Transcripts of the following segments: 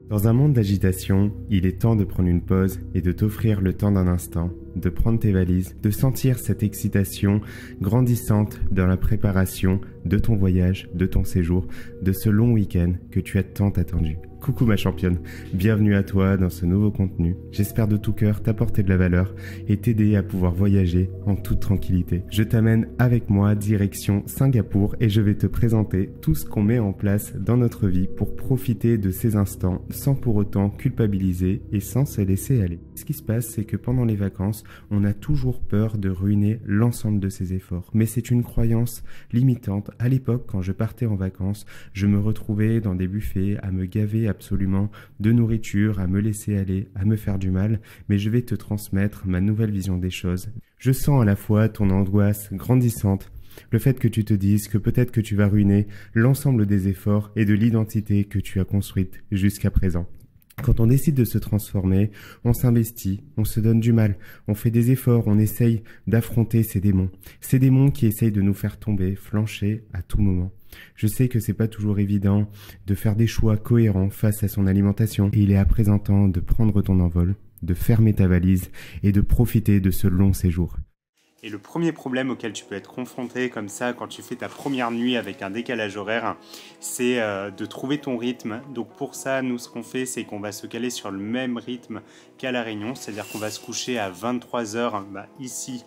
Dans un monde d'agitation, il est temps de prendre une pause et de t'offrir le temps d'un instant, de prendre tes valises, de sentir cette excitation grandissante dans la préparation de ton voyage, de ton séjour, de ce long week-end que tu as tant attendu. Coucou ma championne, bienvenue à toi dans ce nouveau contenu. J'espère de tout cœur t'apporter de la valeur et t'aider à pouvoir voyager en toute tranquillité. Je t'amène avec moi direction Singapour et je vais te présenter tout ce qu'on met en place dans notre vie pour profiter de ces instants sans pour autant culpabiliser et sans se laisser aller. Ce qui se passe, c'est que pendant les vacances, on a toujours peur de ruiner l'ensemble de ses efforts. Mais c'est une croyance limitante. À l'époque, quand je partais en vacances, je me retrouvais dans des buffets à me gaver absolument de nourriture, à me laisser aller, à me faire du mal, mais je vais te transmettre ma nouvelle vision des choses. Je sens à la fois ton angoisse grandissante, le fait que tu te dises que peut-être que tu vas ruiner l'ensemble des efforts et de l'identité que tu as construite jusqu'à présent. Quand on décide de se transformer, on s'investit, on se donne du mal, on fait des efforts, on essaye d'affronter ces démons qui essayent de nous faire tomber, flancher à tout moment. Je sais que c'est pas toujours évident de faire des choix cohérents face à son alimentation et il est à présent temps de prendre ton envol, de fermer ta valise et de profiter de ce long séjour. Et le premier problème auquel tu peux être confronté comme ça quand tu fais ta première nuit avec un décalage horaire, c'est de trouver ton rythme. Donc pour ça, nous ce qu'on fait, c'est qu'on va se caler sur le même rythme qu'à La Réunion, c'est-à-dire qu'on va se coucher à 23h ici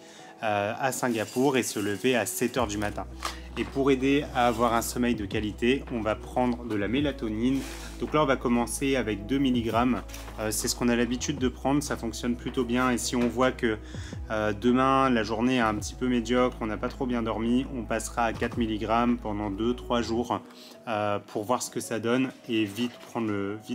à Singapour et se lever à 7h du matin. Et pour aider à avoir un sommeil de qualité, on va prendre de la mélatonine. Donc là, on va commencer avec 2 mg. C'est ce qu'on a l'habitude de prendre, ça fonctionne plutôt bien. Et si on voit que demain, la journée est un petit peu médiocre, on n'a pas trop bien dormi, on passera à 4 mg pendant 2-3 jours pour voir ce que ça donne et vite prendre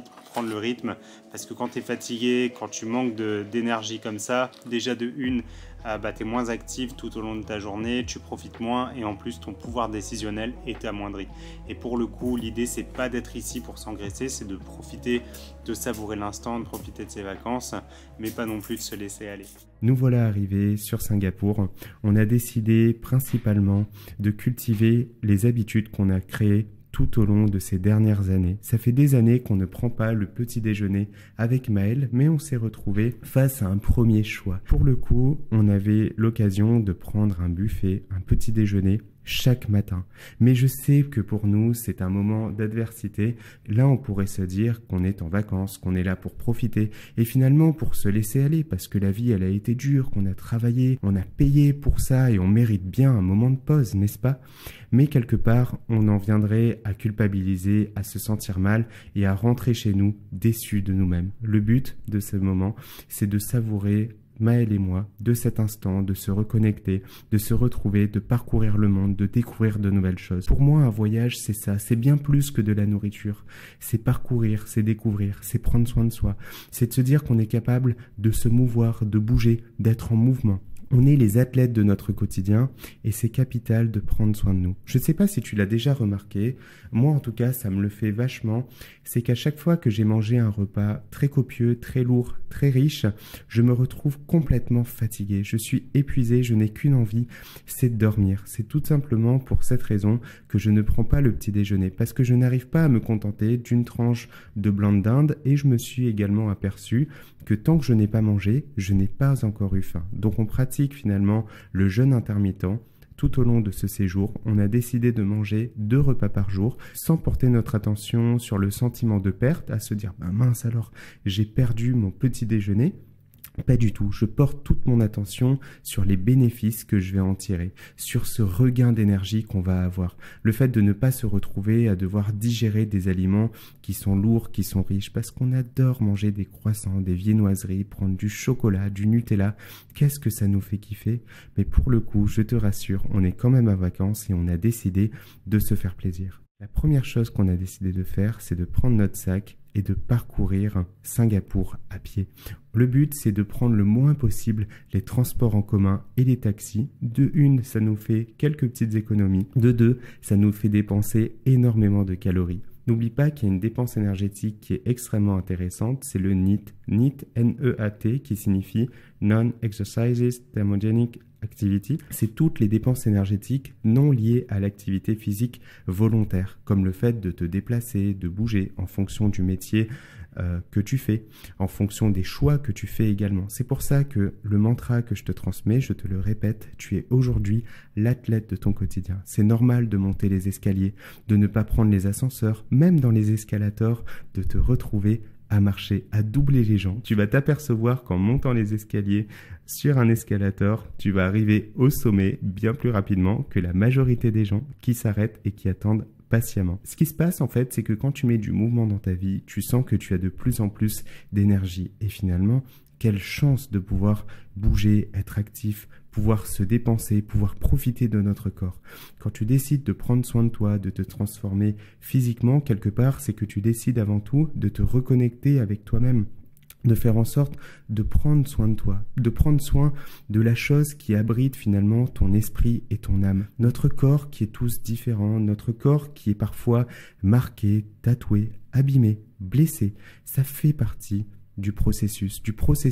le rythme. Parce que quand tu es fatigué, quand tu manques d'énergie comme ça, déjà de une, tu es moins actif tout au long de ta journée, tu profites moins et en plus ton pouvoir décisionnel est amoindri. Et pour le coup, l'idée c'est pas d'être ici pour s'engraisser, c'est de profiter, de savourer l'instant, de profiter de ses vacances, mais pas non plus de se laisser aller. Nous voilà arrivés sur Singapour. On a décidé principalement de cultiver les habitudes qu'on a créées tout au long de ces dernières années. Ça fait des années qu'on ne prend pas le petit déjeuner avec Maël, mais on s'est retrouvé face à un premier choix. Pour le coup, on avait l'occasion de prendre un buffet, un petit déjeuner chaque matin. Mais je sais que pour nous, c'est un moment d'adversité. Là, on pourrait se dire qu'on est en vacances, qu'on est là pour profiter et finalement pour se laisser aller parce que la vie, elle a été dure, qu'on a travaillé, on a payé pour ça et on mérite bien un moment de pause, n'est-ce pas? Mais quelque part, on en viendrait à culpabiliser, à se sentir mal et à rentrer chez nous déçus de nous-mêmes. Le but de ce moment, c'est de savourer Maël et moi, de cet instant, de se reconnecter, de se retrouver, de parcourir le monde, de découvrir de nouvelles choses. Pour moi, un voyage, c'est ça, c'est bien plus que de la nourriture. C'est parcourir, c'est découvrir, c'est prendre soin de soi. C'est de se dire qu'on est capable de se mouvoir, de bouger, d'être en mouvement. On est les athlètes de notre quotidien et c'est capital de prendre soin de nous. Je ne sais pas si tu l'as déjà remarqué, moi en tout cas ça me le fait vachement, c'est qu'à chaque fois que j'ai mangé un repas très copieux, très lourd, très riche, je me retrouve complètement fatigué, je suis épuisé, je n'ai qu'une envie, c'est de dormir. C'est tout simplement pour cette raison que je ne prends pas le petit déjeuner, parce que je n'arrive pas à me contenter d'une tranche de blanc de dinde et je me suis également aperçu que tant que je n'ai pas mangé, je n'ai pas encore eu faim. Donc on pratique finalement le jeûne intermittent. Tout au long de ce séjour, on a décidé de manger 2 repas par jour sans porter notre attention sur le sentiment de perte, à se dire mince alors, j'ai perdu mon petit déjeuner. Pas du tout, je porte toute mon attention sur les bénéfices que je vais en tirer, sur ce regain d'énergie qu'on va avoir. Le fait de ne pas se retrouver à devoir digérer des aliments qui sont lourds, qui sont riches, parce qu'on adore manger des croissants, des viennoiseries, prendre du chocolat, du Nutella. Qu'est-ce que ça nous fait kiffer? Mais pour le coup, je te rassure, on est quand même en vacances et on a décidé de se faire plaisir. La première chose qu'on a décidé de faire, c'est de prendre notre sac et de parcourir Singapour à pied. Le but, c'est de prendre le moins possible les transports en commun et les taxis. De une, ça nous fait quelques petites économies. De deux, ça nous fait dépenser énormément de calories. N'oublie pas qu'il y a une dépense énergétique qui est extrêmement intéressante, c'est le NEAT, N-E-A-T, qui signifie Non-Exercises Thermogenic Activity. C'est toutes les dépenses énergétiques non liées à l'activité physique volontaire, comme le fait de te déplacer, de bouger en fonction du métier que tu fais, en fonction des choix que tu fais également. C'est pour ça que le mantra que je te transmets, je te le répète, tu es aujourd'hui l'athlète de ton quotidien. C'est normal de monter les escaliers, de ne pas prendre les ascenseurs, même dans les escalators, de te retrouver à marcher, à doubler les jambes. Tu vas t'apercevoir qu'en montant les escaliers sur un escalator, tu vas arriver au sommet bien plus rapidement que la majorité des gens qui s'arrêtent et qui attendent patiemment. Ce qui se passe en fait, c'est que quand tu mets du mouvement dans ta vie, tu sens que tu as de plus en plus d'énergie. Et finalement, quelle chance de pouvoir bouger, être actif, pouvoir se dépenser, pouvoir profiter de notre corps. Quand tu décides de prendre soin de toi, de te transformer physiquement, quelque part, c'est que tu décides avant tout de te reconnecter avec toi-même, de faire en sorte de prendre soin de toi, de prendre soin de la chose qui abrite finalement ton esprit et ton âme. Notre corps qui est tous différents, notre corps qui est parfois marqué, tatoué, abîmé, blessé, ça fait partie du processus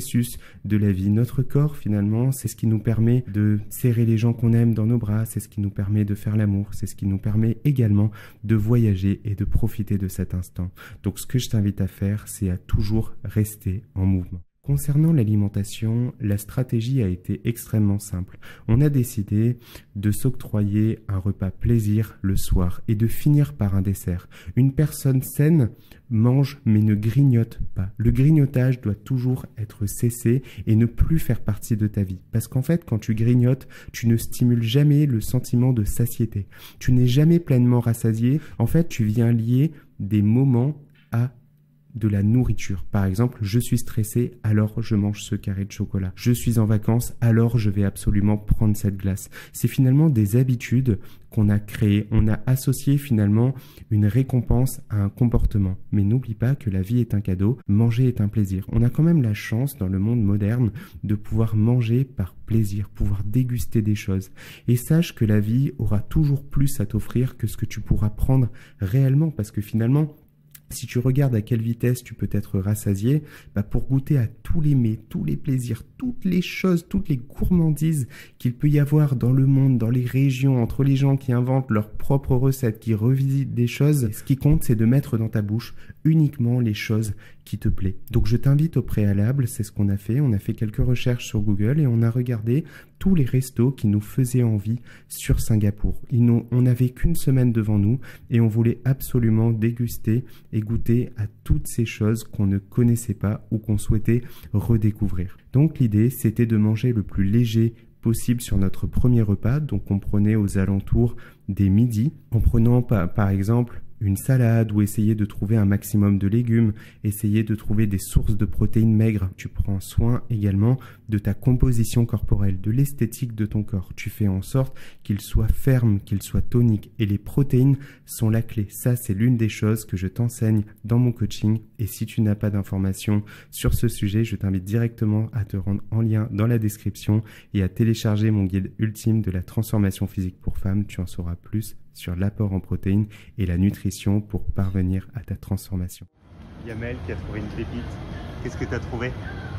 de la vie. Notre corps, finalement, c'est ce qui nous permet de serrer les gens qu'on aime dans nos bras, c'est ce qui nous permet de faire l'amour, c'est ce qui nous permet également de voyager et de profiter de cet instant. Donc, ce que je t'invite à faire, c'est à toujours rester en mouvement. Concernant l'alimentation, la stratégie a été extrêmement simple. On a décidé de s'octroyer un repas plaisir le soir et de finir par un dessert. Une personne saine mange mais ne grignote pas. Le grignotage doit toujours être cessé et ne plus faire partie de ta vie. Parce qu'en fait, quand tu grignotes, tu ne stimules jamais le sentiment de satiété. Tu n'es jamais pleinement rassasié. En fait, tu viens lier des moments à de la nourriture. Par exemple, je suis stressé, alors je mange ce carré de chocolat. Je suis en vacances, alors je vais absolument prendre cette glace. C'est finalement des habitudes qu'on a créées. On a associé finalement une récompense à un comportement. Mais n'oublie pas que la vie est un cadeau, manger est un plaisir. On a quand même la chance dans le monde moderne de pouvoir manger par plaisir, pouvoir déguster des choses. Et sache que la vie aura toujours plus à t'offrir que ce que tu pourras prendre réellement, parce que finalement, si tu regardes à quelle vitesse tu peux être rassasié, pour goûter à tous les mets, tous les plaisirs, toutes les choses, toutes les gourmandises qu'il peut y avoir dans le monde, dans les régions, entre les gens qui inventent leurs propres recettes, qui revisitent des choses, ce qui compte, c'est de mettre dans ta bouche uniquement les choses qui te plaisent. Donc je t'invite au préalable, c'est ce qu'on a fait. On a fait quelques recherches sur Google et on a regardé tous les restos qui nous faisaient envie sur Singapour. On n'avait qu'une semaine devant nous et on voulait absolument déguster et goûter à toutes ces choses qu'on ne connaissait pas ou qu'on souhaitait redécouvrir. Donc l'idée, c'était de manger le plus léger possible sur notre premier repas. Donc on prenait aux alentours des midis, en prenant par exemple une salade ou essayer de trouver un maximum de légumes, essayer de trouver des sources de protéines maigres. Tu prends soin également de ta composition corporelle, de l'esthétique de ton corps. Tu fais en sorte qu'il soit ferme, qu'il soit tonique et les protéines sont la clé. Ça, c'est l'une des choses que je t'enseigne dans mon coaching et si tu n'as pas d'informations sur ce sujet, je t'invite directement à te rendre en lien dans la description et à télécharger mon guide ultime de la transformation physique pour femmes. Tu en sauras plus sur l'apport en protéines et la nutrition pour parvenir à ta transformation. Yamel qui a trouvé une pépite. Qu'est-ce que tu as trouvé?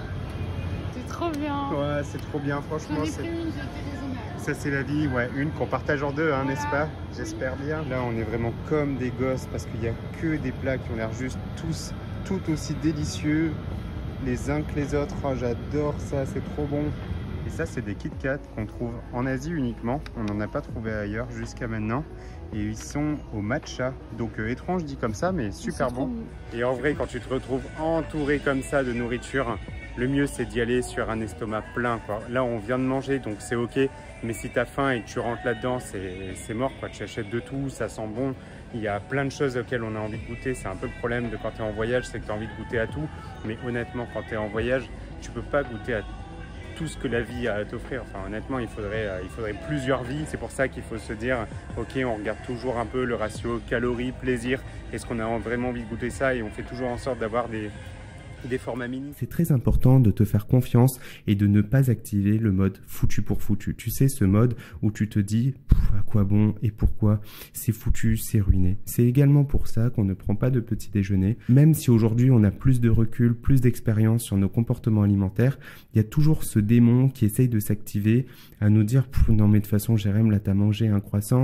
C'est trop bien. Ouais, c'est trop bien, franchement. J'en ai pris une, j'ai été raisonnable. Ça, c'est la vie, ouais, une qu'on partage en deux, hein, Voilà. n'est-ce pas? J'espère bien. Là, on est vraiment comme des gosses parce qu'il n'y a que des plats qui ont l'air juste tous tout aussi délicieux les uns que les autres. Oh, j'adore ça, c'est trop bon. Et ça, c'est des Kit Kat qu'on trouve en Asie uniquement. On n'en a pas trouvé ailleurs jusqu'à maintenant. Et ils sont au matcha. Donc étrange dit comme ça, mais super bon. Et en vrai, quand tu te retrouves entouré comme ça de nourriture, le mieux c'est d'y aller sur un estomac plein, quoi. Là, on vient de manger, donc c'est ok. Mais si tu as faim et que tu rentres là-dedans, c'est mort, quoi. Tu achètes de tout, ça sent bon. Il y a plein de choses auxquelles on a envie de goûter. C'est un peu le problème de quand tu es en voyage, c'est que tu as envie de goûter à tout. Mais honnêtement, quand tu es en voyage, tu peux pas goûter à tout ce que la vie a à t'offrir. Enfin, honnêtement, il faudrait plusieurs vies. C'est pour ça qu'il faut se dire, ok, on regarde toujours un peu le ratio calories, plaisir. Est-ce qu'on a vraiment envie de goûter ça? Et on fait toujours en sorte d'avoir des formats mini. C'est très important de te faire confiance et de ne pas activer le mode foutu pour foutu. Tu sais, ce mode où tu te dis à quoi bon et pourquoi, c'est foutu, c'est ruiné. C'est également pour ça qu'on ne prend pas de petit déjeuner. Même si aujourd'hui on a plus de recul, plus d'expérience sur nos comportements alimentaires, il y a toujours ce démon qui essaye de s'activer à nous dire non mais de toute façon Jérém, là t'as mangé un croissant,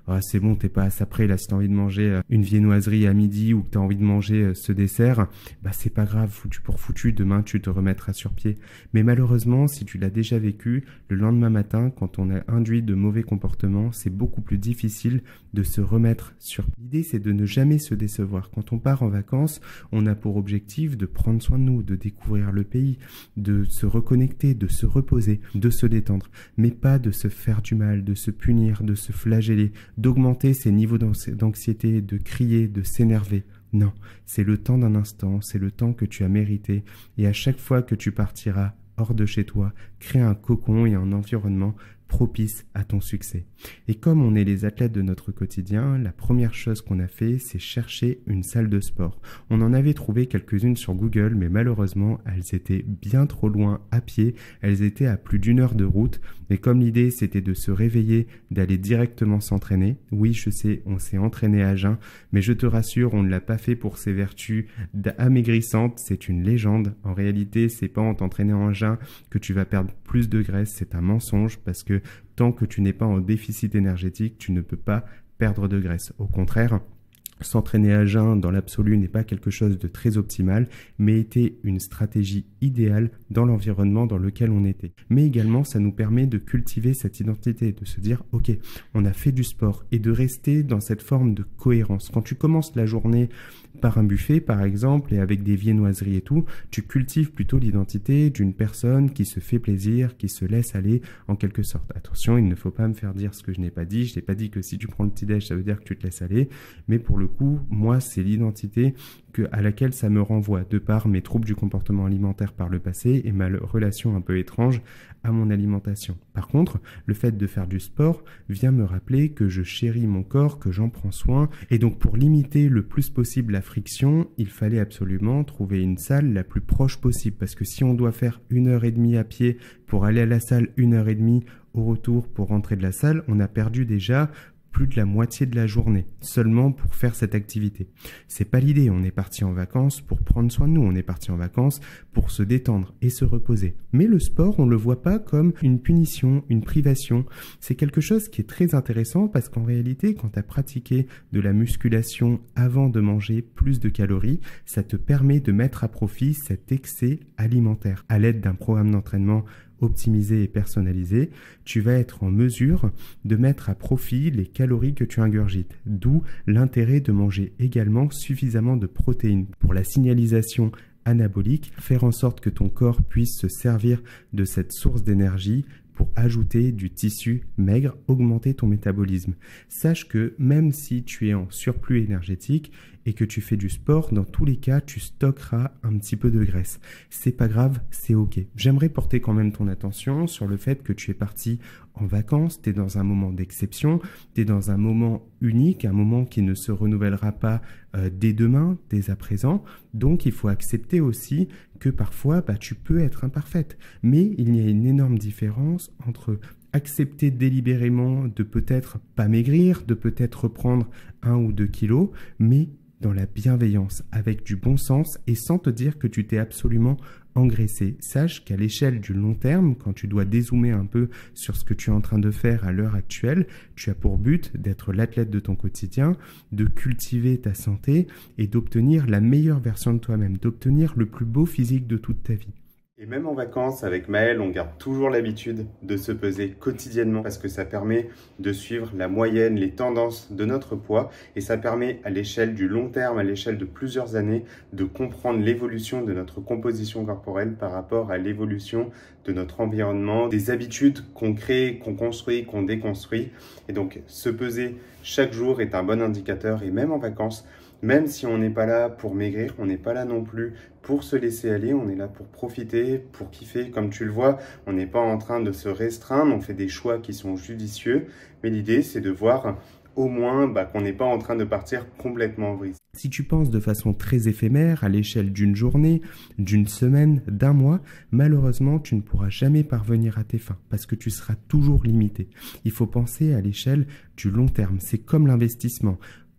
ah, c'est bon, t'es pas à ça près, là, si t'as envie de manger une viennoiserie à midi ou que t'as envie de manger ce dessert, bah c'est pas grave, foutu pour foutu, demain tu te remettras sur pied. Mais malheureusement, si tu l'as déjà vécu, le lendemain matin, quand on a induit de mauvais comportements, c'est beaucoup plus difficile de se remettre sur pied. L'idée, c'est de ne jamais se décevoir. Quand on part en vacances, on a pour objectif de prendre soin de nous, de découvrir le pays, de se reconnecter, de se reposer, de se détendre, mais pas de se faire du mal, de se punir, de se flageller, d'augmenter ses niveaux d'anxiété, de crier, de s'énerver. Non, c'est le temps d'un instant, c'est le temps que tu as mérité, et à chaque fois que tu partiras hors de chez toi, crée un cocon et un environnement propice à ton succès. Et comme on est les athlètes de notre quotidien, la première chose qu'on a fait, c'est chercher une salle de sport. On en avait trouvé quelques-unes sur Google, mais malheureusement, elles étaient bien trop loin à pied, elles étaient à plus d'1 heure de route, mais comme l'idée c'était de se réveiller, d'aller directement s'entraîner, oui je sais, on s'est entraîné à jeun, mais je te rassure, on ne l'a pas fait pour ses vertus amaigrissantes, c'est une légende. En réalité, c'est pas en t'entraînant en jeun que tu vas perdre plus de graisse, c'est un mensonge, parce que tant que tu n'es pas en déficit énergétique, tu ne peux pas perdre de graisse. Au contraire, s'entraîner à jeun dans l'absolu n'est pas quelque chose de très optimal, mais était une stratégie idéale dans l'environnement dans lequel on était. Mais également, ça nous permet de cultiver cette identité, de se dire « Ok, on a fait du sport » et de rester dans cette forme de cohérence. Quand tu commences la journée par un buffet, par exemple, et avec des viennoiseries et tout, tu cultives plutôt l'identité d'une personne qui se fait plaisir, qui se laisse aller en quelque sorte. Attention, il ne faut pas me faire dire ce que je n'ai pas dit. Je n'ai pas dit que si tu prends le petit-déj, ça veut dire que tu te laisses aller. Mais pour le coup, moi, c'est l'identité à laquelle ça me renvoie, de par mes troubles du comportement alimentaire par le passé et ma relation un peu étrange à mon alimentation. Par contre, le fait de faire du sport vient me rappeler que je chéris mon corps, que j'en prends soin, et donc pour limiter le plus possible la friction, il fallait absolument trouver une salle la plus proche possible, parce que si on doit faire 1h30 à pied pour aller à la salle, 1h30 au retour pour rentrer de la salle, on a perdu déjà plus de la moitié de la journée, seulement pour faire cette activité. C'est pas l'idée, on est parti en vacances pour prendre soin de nous, on est parti en vacances pour se détendre et se reposer. Mais le sport, on le voit pas comme une punition, une privation. C'est quelque chose qui est très intéressant parce qu'en réalité, quand tu as pratiqué de la musculation avant de manger plus de calories, ça te permet de mettre à profit cet excès alimentaire. À l'aide d'un programme d'entraînement optimisé et personnalisé, tu vas être en mesure de mettre à profit les calories que tu ingurgites. D'où l'intérêt de manger également suffisamment de protéines pour la signalisation anabolique, faire en sorte que ton corps puisse se servir de cette source d'énergie pour ajouter du tissu maigre, augmenter ton métabolisme. Sache que même si tu es en surplus énergétique et que tu fais du sport, dans tous les cas, tu stockeras un petit peu de graisse. C'est pas grave, c'est ok. J'aimerais porter quand même ton attention sur le fait que tu es parti en vacances, tu es dans un moment d'exception, tu es dans un moment unique, un moment qui ne se renouvellera pas dès demain, dès à présent. Donc, il faut accepter aussi que parfois, tu peux être imparfaite. Mais il y a une énorme différence entre accepter délibérément de peut-être pas maigrir, de peut-être reprendre 1 ou 2 kilos, mais dans la bienveillance, avec du bon sens et sans te dire que tu t'es absolument engraissé. Sache qu'à l'échelle du long terme, quand tu dois dézoomer un peu sur ce que tu es en train de faire à l'heure actuelle, tu as pour but d'être l'athlète de ton quotidien, de cultiver ta santé et d'obtenir la meilleure version de toi-même, d'obtenir le plus beau physique de toute ta vie. Et même en vacances, avec Maël, on garde toujours l'habitude de se peser quotidiennement parce que ça permet de suivre la moyenne, les tendances de notre poids et ça permet à l'échelle du long terme, à l'échelle de plusieurs années, de comprendre l'évolution de notre composition corporelle par rapport à l'évolution de notre environnement, des habitudes qu'on crée, qu'on construit, qu'on déconstruit. Et donc, se peser chaque jour est un bon indicateur et même en vacances, même si on n'est pas là pour maigrir, on n'est pas là non plus pour se laisser aller, on est là pour profiter, pour kiffer. Comme tu le vois, on n'est pas en train de se restreindre, on fait des choix qui sont judicieux. Mais l'idée, c'est de voir au moins qu'on n'est pas en train de partir complètement en vrille. Si tu penses de façon très éphémère, à l'échelle d'une journée, d'une semaine, d'un mois, malheureusement, tu ne pourras jamais parvenir à tes fins parce que tu seras toujours limité. Il faut penser à l'échelle du long terme. C'est comme l'investissement.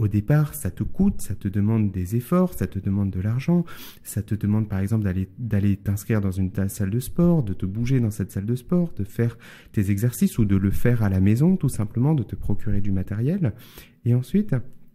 Au départ, ça te coûte, ça te demande des efforts, ça te demande de l'argent, ça te demande par exemple d'aller t'inscrire dans une salle de sport, de te bouger dans cette salle de sport, de faire tes exercices ou de le faire à la maison, tout simplement, de te procurer du matériel. Et ensuite,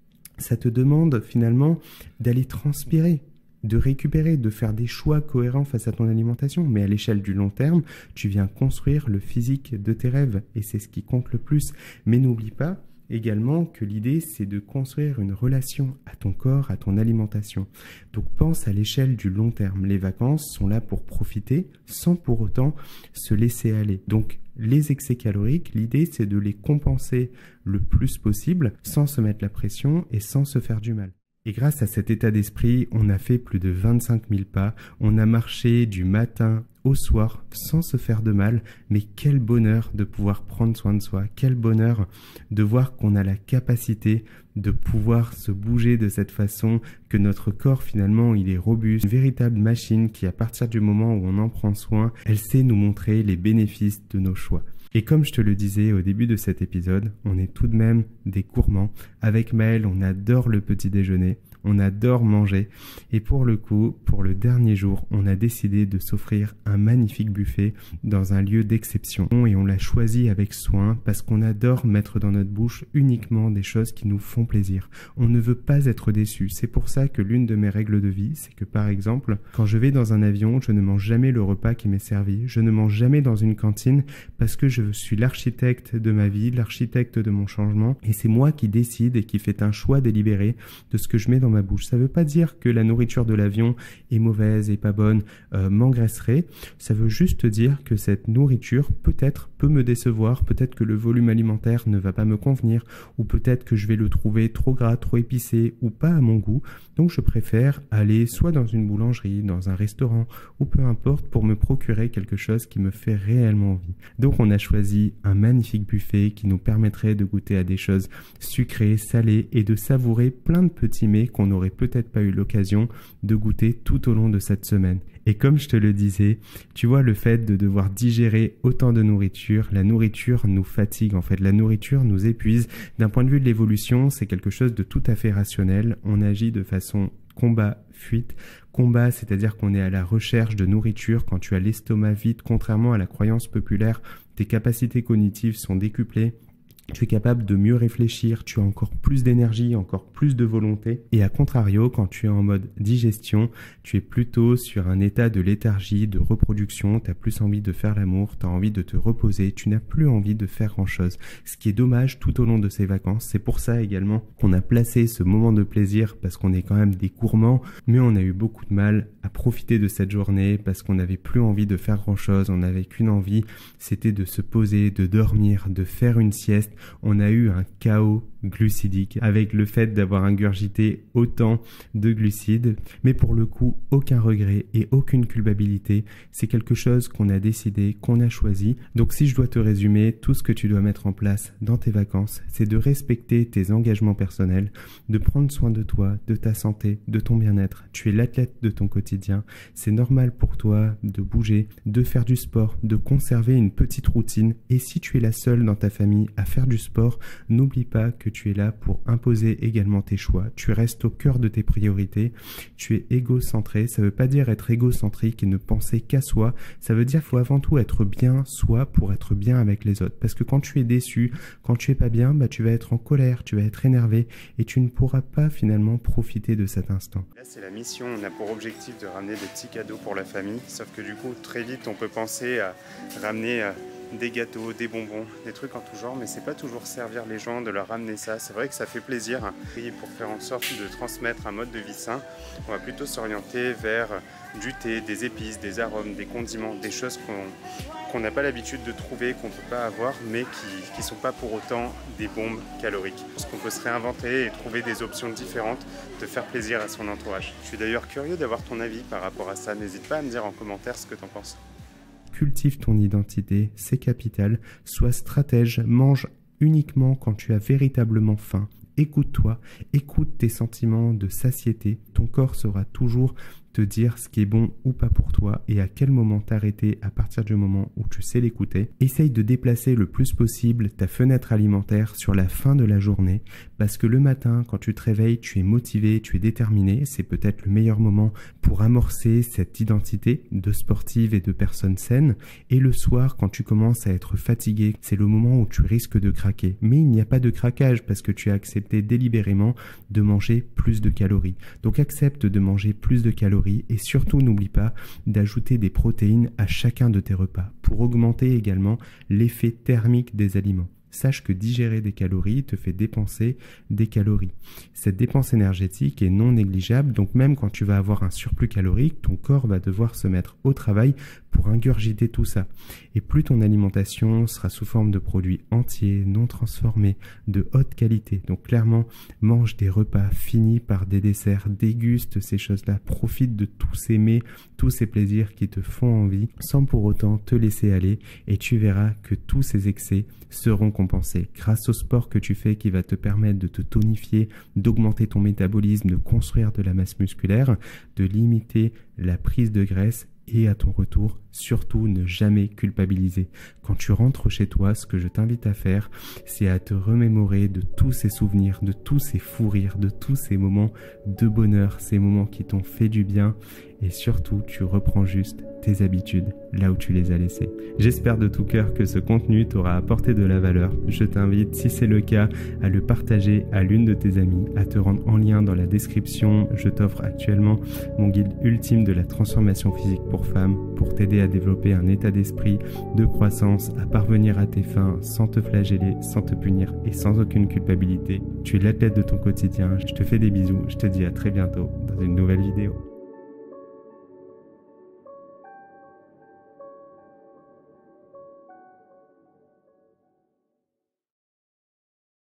ça te demande finalement d'aller transpirer, de récupérer, de faire des choix cohérents face à ton alimentation. Mais à l'échelle du long terme, tu viens construire le physique de tes rêves et c'est ce qui compte le plus. Mais n'oublie pas également que l'idée, c'est de construire une relation à ton corps, à ton alimentation. Donc pense à l'échelle du long terme. Les vacances sont là pour profiter sans pour autant se laisser aller. Donc les excès caloriques, l'idée, c'est de les compenser le plus possible sans se mettre la pression et sans se faire du mal. Et grâce à cet état d'esprit, on a fait plus de 25 000 pas, on a marché du matin au soir sans se faire de mal, mais quel bonheur de pouvoir prendre soin de soi, quel bonheur de voir qu'on a la capacité de pouvoir se bouger de cette façon, que notre corps finalement il est robuste, une véritable machine qui à partir du moment où on en prend soin, elle sait nous montrer les bénéfices de nos choix. Et comme je te le disais au début de cet épisode, on est tout de même des gourmands. Avec Maëlle, on adore le petit déjeuner, on adore manger. Et pour le coup, pour le dernier jour, on a décidé de s'offrir un magnifique buffet dans un lieu d'exception. Et on l'a choisi avec soin parce qu'on adore mettre dans notre bouche uniquement des choses qui nous font plaisir. On ne veut pas être déçu. C'est pour ça que l'une de mes règles de vie, c'est que par exemple, quand je vais dans un avion, je ne mange jamais le repas qui m'est servi. Je ne mange jamais dans une cantine parce que je suis l'architecte de ma vie, l'architecte de mon changement. Et c'est moi qui décide et qui fait un choix délibéré de ce que je mets dans ma bouche. Ça ne veut pas dire que la nourriture de l'avion est mauvaise et pas bonne, m'engraisserait. Ça veut juste dire que cette nourriture peut-être peut me décevoir, peut-être que le volume alimentaire ne va pas me convenir, ou peut-être que je vais le trouver trop gras, trop épicé ou pas à mon goût. Donc je préfère aller soit dans une boulangerie, dans un restaurant, ou peu importe pour me procurer quelque chose qui me fait réellement envie. Donc on a choisi un magnifique buffet qui nous permettrait de goûter à des choses sucrées, salées et de savourer plein de petits mets qu'on n'aurait peut-être pas eu l'occasion de goûter tout au long de cette semaine. Et comme je te le disais, tu vois, le fait de devoir digérer autant de nourriture, la nourriture nous fatigue en fait, la nourriture nous épuise. D'un point de vue de l'évolution, c'est quelque chose de tout à fait rationnel. On agit de façon combat-fuite. Combat, c'est-à-dire qu'on est à la recherche de nourriture quand tu as l'estomac vide. Contrairement à la croyance populaire, tes capacités cognitives sont décuplées. Tu es capable de mieux réfléchir, tu as encore plus d'énergie, encore plus de volonté. Et à contrario, quand tu es en mode digestion, tu es plutôt sur un état de léthargie, de reproduction, tu as plus envie de faire l'amour, tu as envie de te reposer, tu n'as plus envie de faire grand-chose. Ce qui est dommage tout au long de ces vacances, c'est pour ça également qu'on a placé ce moment de plaisir, parce qu'on est quand même des gourmands, mais on a eu beaucoup de mal à profiter de cette journée parce qu'on n'avait plus envie de faire grand-chose, on n'avait qu'une envie, c'était de se poser, de dormir, de faire une sieste. On a eu un chaos glucidique avec le fait d'avoir ingurgité autant de glucides, mais pour le coup aucun regret et aucune culpabilité. C'est quelque chose qu'on a décidé, qu'on a choisi. Donc si je dois te résumer, tout ce que tu dois mettre en place dans tes vacances, c'est de respecter tes engagements personnels, de prendre soin de toi, de ta santé, de ton bien-être. Tu es l'athlète de ton quotidien, c'est normal pour toi de bouger, de faire du sport, de conserver une petite routine. Et si tu es la seule dans ta famille à faire du sport, n'oublie pas que tu es là pour imposer également tes choix. Tu restes au cœur de tes priorités. Tu es égocentré. Ça ne veut pas dire être égocentrique et ne penser qu'à soi. Ça veut dire qu'il faut avant tout être bien soi pour être bien avec les autres. Parce que quand tu es déçu, quand tu es pas bien, tu vas être en colère, tu vas être énervé et tu ne pourras pas finalement profiter de cet instant. Là, c'est la mission. On a pour objectif de ramener des petits cadeaux pour la famille. Sauf que du coup, très vite, on peut penser à ramener des gâteaux, des bonbons, des trucs en tout genre, mais c'est pas toujours servir les gens de leur ramener ça. C'est vrai que ça fait plaisir. Et pour faire en sorte de transmettre un mode de vie sain, on va plutôt s'orienter vers du thé, des épices, des arômes, des condiments, des choses qu'on n'a pas l'habitude de trouver, qu'on ne peut pas avoir, mais qui ne sont pas pour autant des bombes caloriques. Parce qu'on peut se réinventer et trouver des options différentes, de faire plaisir à son entourage. Je suis d'ailleurs curieux d'avoir ton avis par rapport à ça. N'hésite pas à me dire en commentaire ce que tu en penses. Cultive ton identité, c'est capital. Sois stratège, mange uniquement quand tu as véritablement faim. Écoute-toi, écoute tes sentiments de satiété. Ton corps saura toujours te dire ce qui est bon ou pas pour toi et à quel moment t'arrêter à partir du moment où tu sais l'écouter. Essaye de déplacer le plus possible ta fenêtre alimentaire sur la fin de la journée parce que le matin, quand tu te réveilles, tu es motivé, tu es déterminé. C'est peut-être le meilleur moment pour amorcer cette identité de sportive et de personne saine. Et le soir, quand tu commences à être fatigué, c'est le moment où tu risques de craquer. Mais il n'y a pas de craquage parce que tu as accepté délibérément de manger plus de calories. Donc accepte de manger plus de calories et surtout n'oublie pas d'ajouter des protéines à chacun de tes repas pour augmenter également l'effet thermique des aliments. Sache que digérer des calories te fait dépenser des calories. Cette dépense énergétique est non négligeable, donc même quand tu vas avoir un surplus calorique, ton corps va devoir se mettre au travail pour ingurgiter tout ça. Et plus ton alimentation sera sous forme de produits entiers, non transformés, de haute qualité. Donc clairement, mange des repas finis par des desserts, déguste ces choses-là, profite de tous ces mets, tous ces plaisirs qui te font envie, sans pour autant te laisser aller, et tu verras que tous ces excès seront compensés grâce au sport que tu fais qui va te permettre de te tonifier, d'augmenter ton métabolisme, de construire de la masse musculaire, de limiter la prise de graisse. Et à ton retour, surtout ne jamais culpabiliser. Quand tu rentres chez toi, ce que je t'invite à faire, c'est à te remémorer de tous ces souvenirs, de tous ces fous rires, de tous ces moments de bonheur, ces moments qui t'ont fait du bien. Et surtout, tu reprends juste tes habitudes là où tu les as laissées. J'espère de tout cœur que ce contenu t'aura apporté de la valeur. Je t'invite, si c'est le cas, à le partager à l'une de tes amies, à te rendre en lien dans la description. Je t'offre actuellement mon guide ultime de la transformation physique pour femmes pour t'aider à développer un état d'esprit de croissance, à parvenir à tes fins sans te flageller, sans te punir et sans aucune culpabilité. Tu es l'athlète de ton quotidien. Je te fais des bisous. Je te dis à très bientôt dans une nouvelle vidéo.